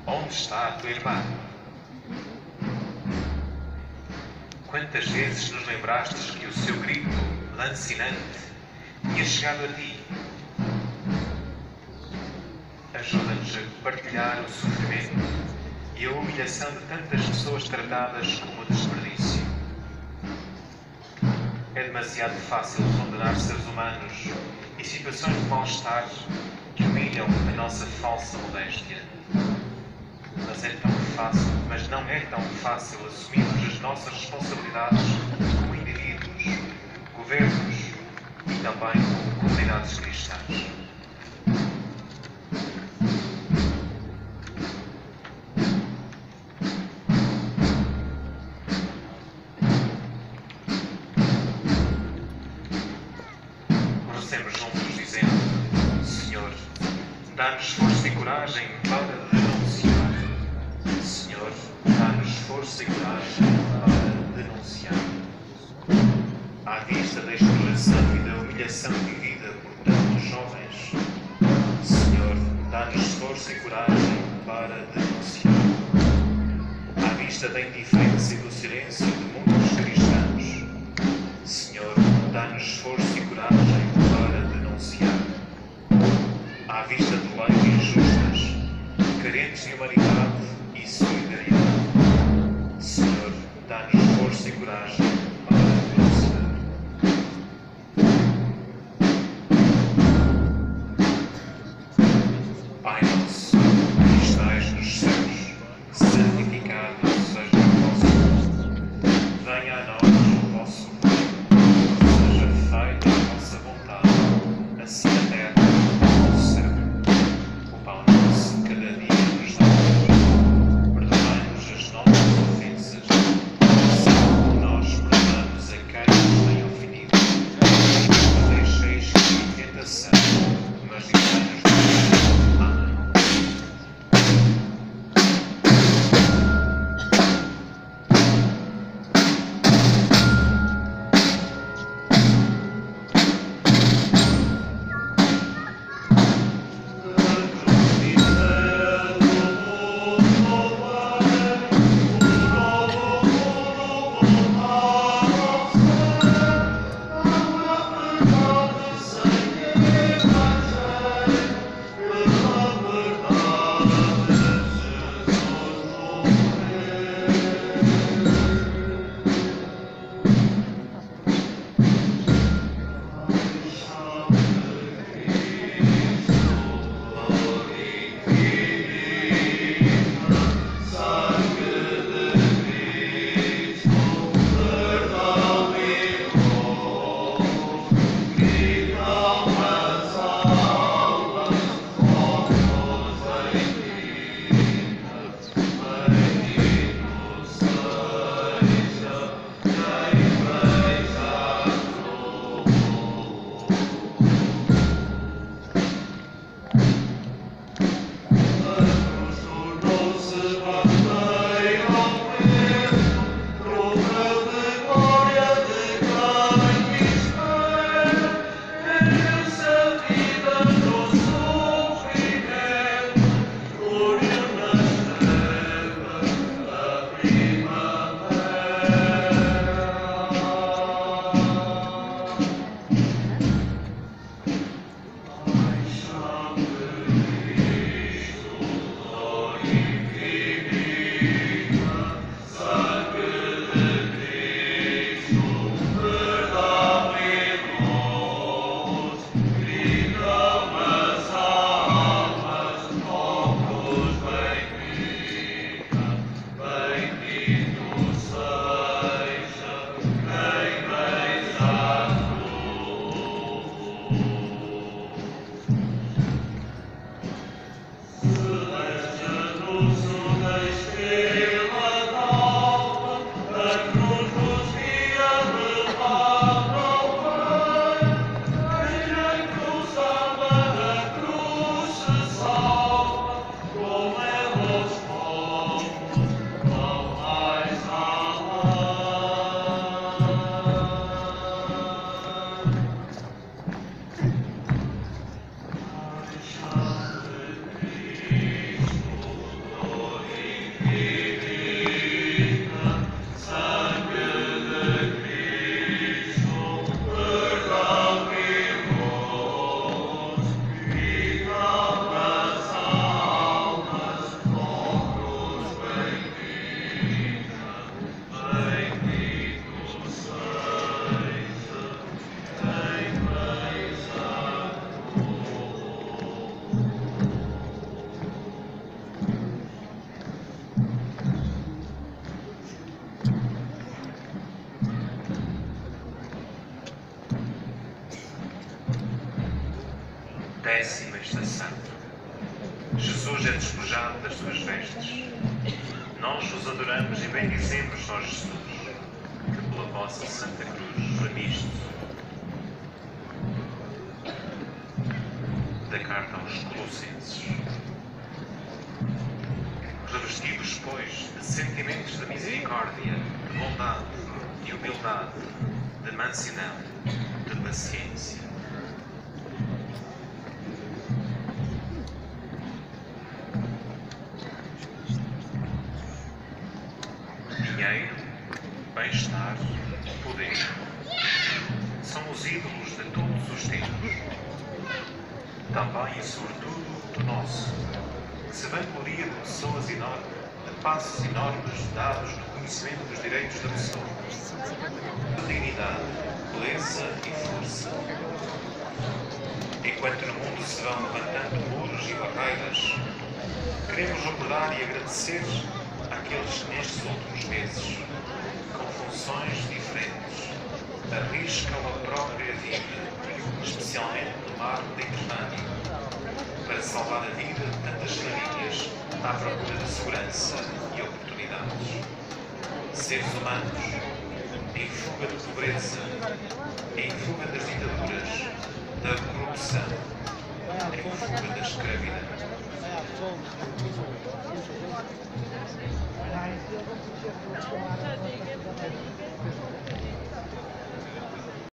Onde está a tua irmã? Quantas vezes nos lembrastes que o seu grito lancinante tinha chegado a ti? Ajuda-nos a partilhar o sofrimento e a humilhação de tantas pessoas tratadas como desperdício. É demasiado fácil condenar seres humanos e situações de mal-estar que humilham a nossa falsa modéstia. Mas não é tão fácil assumirmos as nossas responsabilidades como indivíduos, governos e também como comunidades cristãs. Oremos juntos dizendo: Senhor, dá-nos força e coragem para denunciar. Senhor, dá-nos força e coragem para denunciar. À vista da exploração e da humilhação vivida por tantos jovens, Senhor, dá-nos força e coragem para denunciar. À vista da indiferença e do silêncio de muitos cristãos, Senhor, dá-nos força e coragem para denunciar. À vista de leis injustas, carentes de humanidade e solidariedade, Senhor, dá-nos força e coragem para denunciar. Pai nosso, que estais nos céus, santificado seja o vosso nome. Venha a nós o vosso reino. Seja feita a vossa vontade, assim na terra como no céu. O pão nosso cada dia nos dá hoje. Perdoai-nos as nossas ofensas, assim como nós 10ª estação. Jesus é despojado das suas vestes. Nós os adoramos e bendizemos, ó Jesus, que pela vossa Santa Cruz remiste. Da carta aos Colossenses. Revestidos, pois, de sentimentos de misericórdia, de bondade, de humildade, de mansidão, de paciência. Dinheiro, bem-estar, poder são os ídolos de todos os tempos. Também e sobretudo do nosso, que se vangloria de pessoas enormes, de passos enormes dados no conhecimento dos direitos da pessoa, de dignidade, beleza e força. Enquanto no mundo se vão levantando muros e barreiras, queremos recordar e agradecer àqueles que nestes últimos meses, com funções diferentes, arriscam a própria vida, especialmente no mar Mediterrâneo, para salvar a vida de tantas famílias à procura de segurança e oportunidades. Seres humanos, em fuga de pobreza, em fuga das ditaduras, da corrupção, em fuga da escravidão.